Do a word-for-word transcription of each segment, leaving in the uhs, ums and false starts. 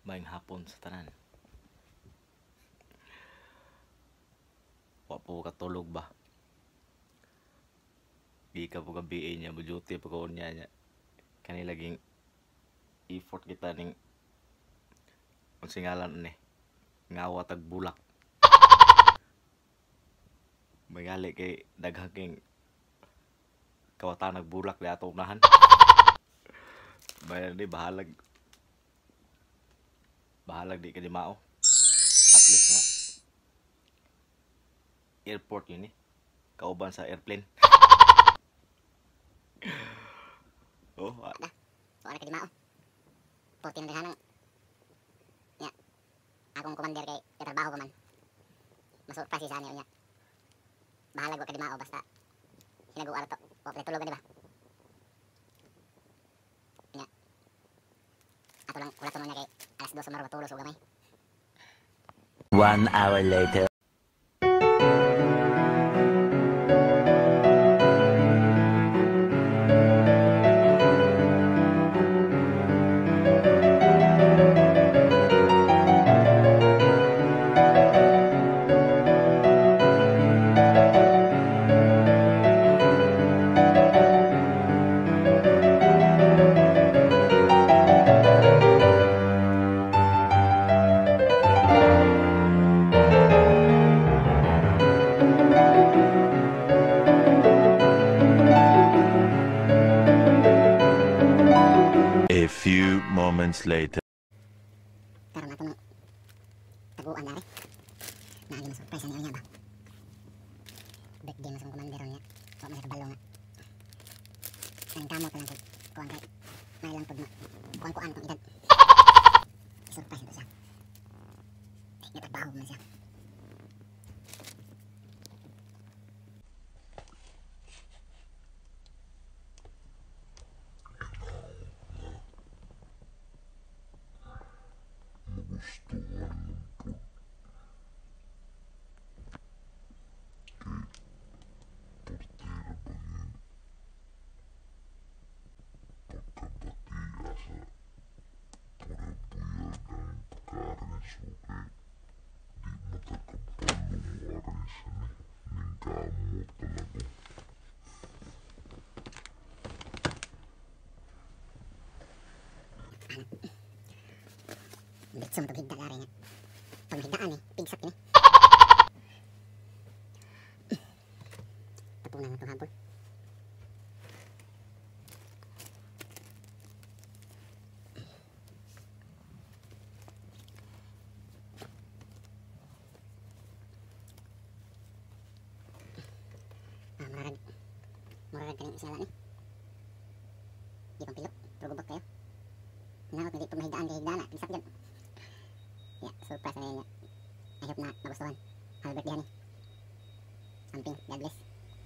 Maayong hapon sa tanan. Wa po katulog ba? Di ka po gabi niya, buduty po ko niya niya. Kani laging effort kita ning ang singalan ni ngawa tag bulak. Magali kay daghang king kawatan nagbulak di ato unahan. Bayan di bahalag bahalag di ka di mao. At least nga airport yun eh. Kauban sa airplane. Oh, ah. Ada. Wala ka di mao. Puti na dahanang. Nya. Akong commander kay katrabaho pa man. Masurprise sa niya. Bahalag wa ka di mao basta hinago ara to. Wa pa tulog di ba? Nya. Ato lang wala to niya kay alas dos maro matulog so gamay. One hour later. A few moments later. Karon ato nang taguan na rin. Naagi na surprise niya ba? Birthday na sa commander niya. Wa man sa kabalo nga. Ang kamot lang ko. Kuan kay. Nay lang pud ma. Kuan-kuan tong edad. Surprise na siya. Ay, trabaho man siya. Bitsong paghigda na rin niya. Pag mahigdaan eh, pigsap yun eh. Tapunan na itong habol. Ah, mararag. Mararag ka rin siya lang eh. Di pang pilok, pero gubak kayo. Nakot na di pag mahigdaan kay higdaan na, pigsap yun. Ya, surprise na niya. I hope na magustuhan. Happy birthday, honey. Amping, God bless.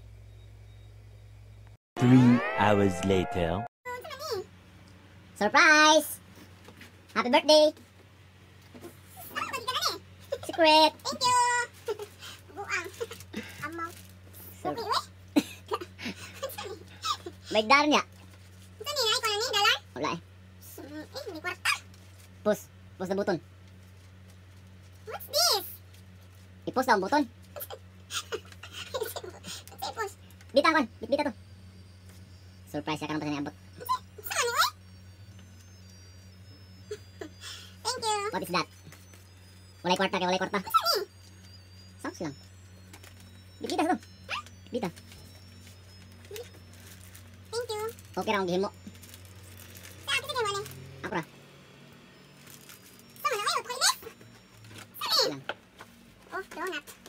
Three hours later. Surprise! Happy birthday! Secret! Thank you! Buang. Amaw. Sur Okay, weh. May dar niya. Ito ni, ay ko na ni, dalan. Wala eh. Hmm, eh, hindi kwarta. Push. Push na button. What's this? I-push na ang button. Say, push. Bita kon. Bit-bita to. Surprise ya ka naman sa niabot. Saan ni, weh? Thank you. What is that? Walay kwarta kay walay kwarta. Saan ni? Sounds lang. Bit-bita sa to. Bita. Thank you. Okay ra ang gihimo. Sa akin sa ni. Ako ra. Sama na kayo, toilet. Saan ni? Lang. Oh, donut.